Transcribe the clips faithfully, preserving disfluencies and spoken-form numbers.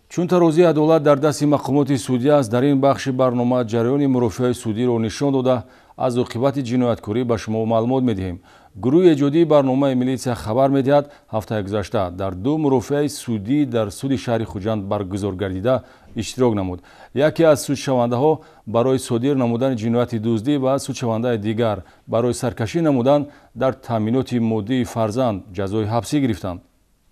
чун тарозии адолат дар дасти мақомоти судӣ аст, дар ин бахши барнома ҷараёни мурофиаи судиро нишон дода аз оқибати ҷинояткорӣ ба шумо маълумот медиҳем. гурӯҳи эҷодии барномаи милитсия хабар медиҳад, ҳафтаи гузашта дар ду мурофиаи судӣ дар суди шаҳри Хуҷанд баргузор гардида иштирок намуд. яке аз судшавандаҳо барои содир намудани ҷинояти дуздӣ ва судшавандаи дигар барои саркашӣ намудан дар таъминоти моддии фарзанд ҷазои ҳабсӣ гирифтанд.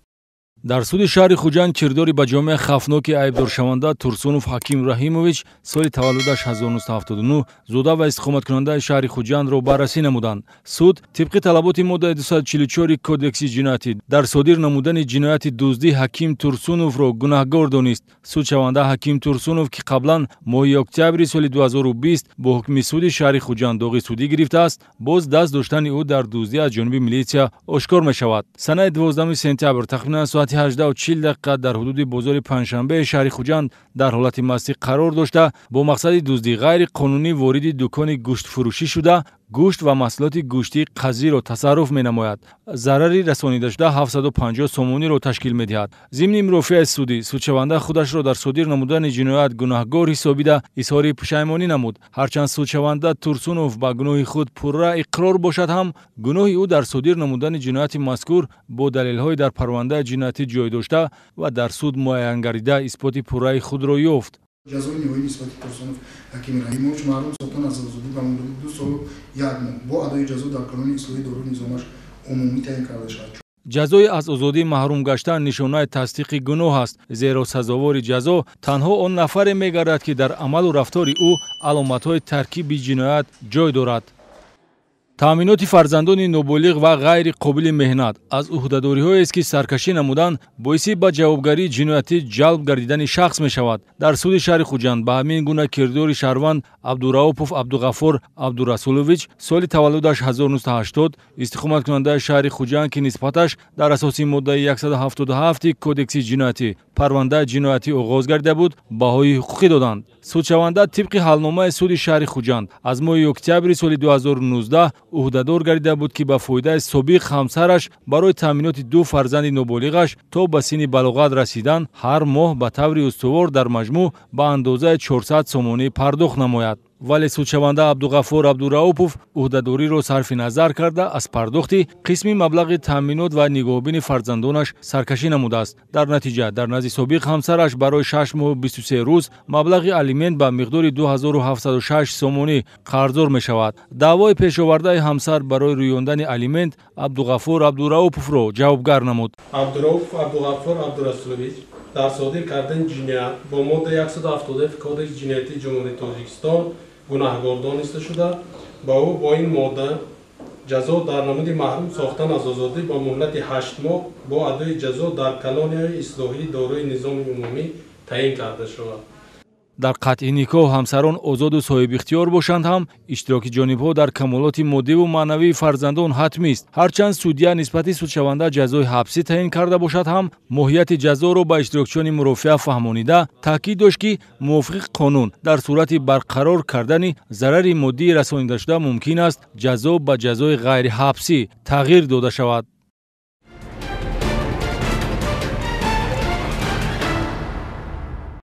дар суди шаҳри Хуҷанд кирдори ба ҷомеа хавфноки айбдоршаванда Турсунов Ҳаким Раҳимович соли таваллудаш ҳазор нуҳсад ҳафтоду нӯҳ зода ва истиқоматкунандаи шаҳри Хуҷандро баррасӣ намуданд. суд тибқи талаботи моддаи дусад чилу чори кодекси ҷиноятӣ дар содир намудани ҷинояти дуздӣ Ҳаким Турсуновро гунаҳгор донист. Судшаванда Ҳаким Турсунов, ки қаблан моҳи октябри соли ду ҳазору бист бо ҳукми суди шаҳри Хуҷанд доғи судӣ гирифтааст, боз даст доштани ӯ дар дуздӣ аз ҷониби милитсия ошкор мешавад. санаи дувоздахуми сентябр тахминан соати ҳаждаҳу чил дақиқа дар ҳудуди бозори Панҷшанбеи шаҳри Хуҷанд дар ҳолати мастӣ қарор дошта, бо мақсади дуздии ғайриқонунӣ вориди дукони гӯштфурӯшӣ шуда, гӯшт ва маҳсулоти гӯштии қазиро тасарруф менамояд. зарари расонидашуда ҳафтсаду панҷоҳ сомониро ташкил медиҳад. зимни мурофиаи судӣ судшаванда худашро дар содир намудани ҷиноят гунаҳгор ҳисобида изҳори пушаймонӣ намуд. ҳарчанд судшаванда Турсунов ба гуноҳи худ пурра иқрор бошад ҳам, гуноҳи ӯ дар содир намудани ҷинояти мазкур бо далелҳои дар парвандаи ҷиноятӣ ҷой дошта ва дар суд муайян гардида исботи пурраи худро ёфт. ҷазои ниҳоӣ нисбати Турсунов Ҳаким Раҳимович маҳрум сохтан аз озодӣ ба муддати ду солу як моҳ бо адои ҷазо дар кануни ислоҳии дору низомаш умумӣ таъин карда шавад. ҷазои аз озодӣ маҳрум гаштан нишонаи тасдиқи гуноҳ аст, зеро сазовори ҷазо танҳо он нафаре мегардад, ки дар амалу рафтори ӯ аломатҳои таркиби ҷиноят ҷой дорад. таъминоти фарзандони ноболиғ ва ғайри қобили меҳнат аз уҳдадориҳоест, ки саркашӣ намуданд, боиси ба ҷавобгарии ҷиноятӣ ҷалб гардидани шахс мешавад. дар суди шаҳри Хуҷанд ба ҳамин гуна кирдори шаҳрванд Абдураупов Абдуғаффор Абдурасулович соли таваллудаш ҳазор нуҳсад ҳаштод истиқоматкунандаи шаҳри Хуҷанд, ки нисбаташ дар асоси моддаи яксаду ҳафтоду ҳафти кодекси ҷиноятӣ парвандаи ҷиноятӣ оғоз гардида буд, баҳои ҳуқуқӣ доданд. судшаванда тибқи ҳалномаи суди шаҳри Хуҷанд аз моҳи октябри соли ду ҳазору нуздаҳ уҳдадор гардида буд, ки ба фоидаи собиқ ҳамсараш барои таъминоти ду фарзанди ноболиғаш то ба синни балоғат расидан ҳар моҳ ба таври устувор дар маҷмӯъ ба андозаи чорсад сомонӣ пардохт намояд. вале судшаванда Абдуғаффор Абдураупов уҳдадориро сарфи назар карда аз пардохти қисми маблағи таъминот ва нигоҳубини фарзандонаш саркашӣ намудааст. дар натиҷа дар назди собиқ ҳамсараш барои шаш моҳу бисту се рӯз маблағи алимент ба миқдори ду ҳазору ҳафтсаду шаш сомонӣ қарздор мешавад. даъвои пешовардаи ҳамсар барои рӯёндани алимент Абдуғаффор Абдурауповро ҷавобгар намуд. Абдурауфов Абдуғаффор Абдурасулович дар содир кардани ҷиноят бо моддаи яксаду ҳафтоду кодекси ҷиноятии ҷумҳурии Тоҷикистон гунаҳгор дониста шуда, ба ӯ бо ин модда ҷазо дар намуди маҳрум сохтан аз озодӣ ба муҳлати ҳашт моҳ бо адои ҷазо дар колонияи ислоҳии дорои низоми умумӣ таъин карда шавад. дар қатъи никоҳ ҳамсарон озоду соҳибихтиёр бошанд ҳам, иштироки ҷонибҳо дар камолоти моддиву маънавии фарзандон ҳатмист. ҳарчанд судя нисбати судшаванда ҷазои ҳабсӣ таъин карда бошад ҳам, моҳияти ҷазоро ба иштирокчиёни мурофиа фаҳмонида таъкид дошт, ки мувофиқи қонун дар сурати барқарор кардани зарари моддии расонидашуда мумкин аст ҷазо ба ҷазои ғайриҳабсӣ тағйир дода шавад.